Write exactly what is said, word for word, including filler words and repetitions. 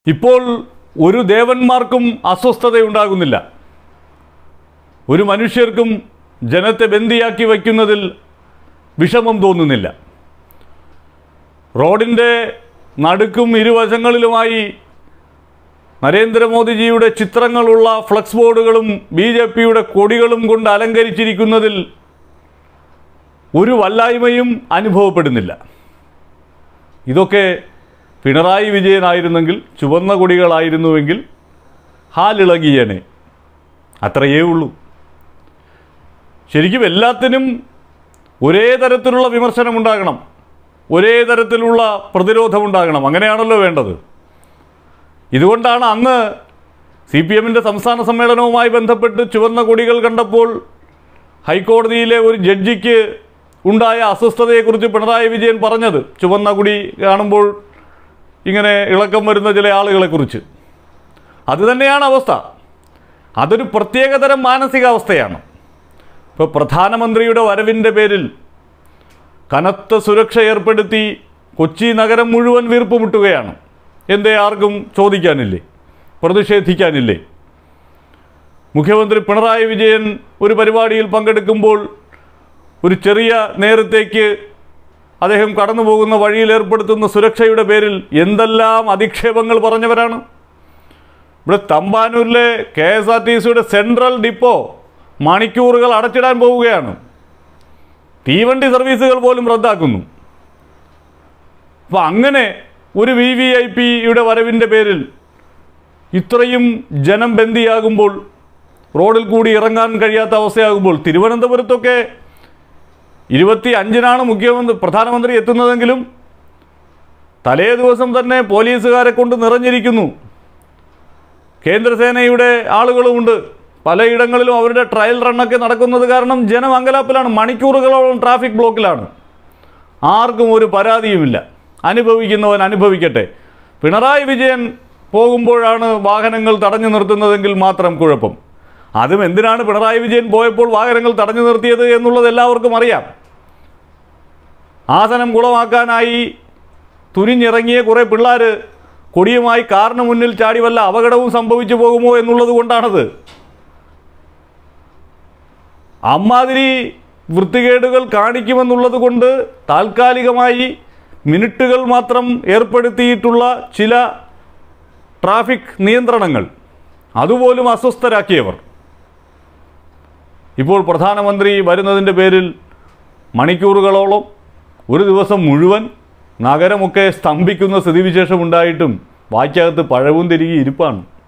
ഇപ്പോൾ ഒരു ദേവന്മാർക്കും അസ്വസ്ഥതയുണ്ടാകുന്നില്ല. ഒരു മനുഷ്യർക്കും ജനത്തെ ബന്ദിയാക്കി വയ്ക്കുന്നതിൽ വിഷമം തോന്നുന്നില്ല. റോഡിൻ്റെ നടുക്കും ഇരുവശങ്ങളിലുമായി നരേന്ദ്രമോദിജിയുടെ ചിത്രങ്ങളുള്ള ഫ്ലക്സ് ബോർഡുകളും ബി ജെ പിയുടെ കൊടികളും കൊണ്ട് അലങ്കരിച്ചിരിക്കുന്നതിൽ ഒരു വല്ലായ്മയും അനുഭവപ്പെടുന്നില്ല. ഇതൊക്കെ പിണറായി വിജയനായിരുന്നെങ്കിൽ, ചുവന്ന കൊടികളായിരുന്നുവെങ്കിൽ ഹാലിളകിയേനെ. അത്രയേ ഉള്ളൂ. ശരിക്കും എല്ലാത്തിനും ഒരേ തരത്തിലുള്ള വിമർശനമുണ്ടാകണം, ഒരേ തരത്തിലുള്ള പ്രതിരോധമുണ്ടാകണം. അങ്ങനെയാണല്ലോ വേണ്ടത്. ഇതുകൊണ്ടാണ് അന്ന് സി പി എമ്മിൻ്റെ സംസ്ഥാന സമ്മേളനവുമായി ബന്ധപ്പെട്ട് ചുവന്ന കൊടികൾ കണ്ടപ്പോൾ ഹൈക്കോടതിയിലെ ഒരു ജഡ്ജിക്ക് ഉണ്ടായ അസ്വസ്ഥതയെക്കുറിച്ച് പിണറായി വിജയൻ പറഞ്ഞത്. ചുവന്ന കൊടി കാണുമ്പോൾ ഇങ്ങനെ ഇളക്കം വരുന്ന ചില ആളുകളെക്കുറിച്ച്. അതുതന്നെയാണ് അവസ്ഥ. അതൊരു പ്രത്യേകതരം മാനസികാവസ്ഥയാണ്. ഇപ്പോൾ പ്രധാനമന്ത്രിയുടെ വരവിൻ്റെ പേരിൽ കനത്ത സുരക്ഷ ഏർപ്പെടുത്തി കൊച്ചി നഗരം മുഴുവൻ വീർപ്പുമുട്ടുകയാണ്. എന്തേ ആർക്കും ചോദിക്കാനില്ലേ, പ്രതിഷേധിക്കാനില്ലേ? മുഖ്യമന്ത്രി പിണറായി വിജയൻ ഒരു പരിപാടിയിൽ പങ്കെടുക്കുമ്പോൾ ഒരു ചെറിയ നേരത്തേക്ക് അദ്ദേഹം കടന്നു പോകുന്ന വഴിയിൽ ഏർപ്പെടുത്തുന്ന സുരക്ഷയുടെ പേരിൽ എന്തെല്ലാം അധിക്ഷേപങ്ങൾ പറഞ്ഞവരാണ്. ഇവിടെ തമ്പാനൂരിലെ കെ എസ് ആർ ടി സിയുടെ സെൻട്രൽ ഡിപ്പോ മണിക്കൂറുകൾ അടച്ചിടാൻ പോവുകയാണ്. തീവണ്ടി സർവീസുകൾ പോലും റദ്ദാക്കുന്നു. അപ്പം അങ്ങനെ ഒരു വി വി ഐ പിയുടെ വരവിൻ്റെ പേരിൽ ഇത്രയും ജനം ബന്ദിയാകുമ്പോൾ, റോഡിൽ കൂടി ഇറങ്ങാൻ കഴിയാത്ത അവസ്ഥയാകുമ്പോൾ, തിരുവനന്തപുരത്തൊക്കെ ഇരുപത്തി അഞ്ചിനാണ് മുഖ്യമന്ത്രി പ്രധാനമന്ത്രി എത്തുന്നതെങ്കിലും തലേ ദിവസം തന്നെ പോലീസുകാരെ കൊണ്ട് നിറഞ്ഞിരിക്കുന്നു. കേന്ദ്രസേനയുടെ ആളുകളുമുണ്ട്. പലയിടങ്ങളിലും അവരുടെ ട്രയൽ റണ്ണൊക്കെ നടക്കുന്നത് കാരണം ജനം അങ്കലാപ്പിലാണ്. മണിക്കൂറുകളോളം ട്രാഫിക് ബ്ലോക്കിലാണ്. ആർക്കും ഒരു പരാതിയുമില്ല. അനുഭവിക്കുന്നവൻ അനുഭവിക്കട്ടെ. പിണറായി വിജയൻ പോകുമ്പോഴാണ് വാഹനങ്ങൾ തടഞ്ഞു നിർത്തുന്നതെങ്കിൽ മാത്രം കുഴപ്പം. അതും എന്തിനാണ് പിണറായി വിജയൻ പോയപ്പോൾ വാഹനങ്ങൾ തടഞ്ഞു നിർത്തിയത് എന്നുള്ളത് എല്ലാവർക്കും അറിയാം. ആസനം കുളമാക്കാനായി തുനിഞ്ഞിറങ്ങിയ കുറേ പിള്ളേർ കൊടിയുമായി കാറിന് മുന്നിൽ ചാടി വല്ല അപകടവും സംഭവിച്ചു പോകുമോ എന്നുള്ളത് കൊണ്ടാണത്. അമ്മാതിരി വൃത്തികേടുകൾ കാണിക്കുമെന്നുള്ളത് കൊണ്ട് താൽക്കാലികമായി മിനിറ്റുകൾ മാത്രം ഏർപ്പെടുത്തിയിട്ടുള്ള ചില ട്രാഫിക് നിയന്ത്രണങ്ങൾ അതുപോലും അസ്വസ്ഥരാക്കിയവർ ഇപ്പോൾ പ്രധാനമന്ത്രി വരുന്നതിൻ്റെ പേരിൽ മണിക്കൂറുകളോളം, ഒരു ദിവസം മുഴുവൻ നഗരമൊക്കെ സ്തംഭിക്കുന്ന സ്ഥിതിവിശേഷമുണ്ടായിട്ടും വായ്ക്കകത്ത് പഴവും തിരികെ ഇരിപ്പാണ്.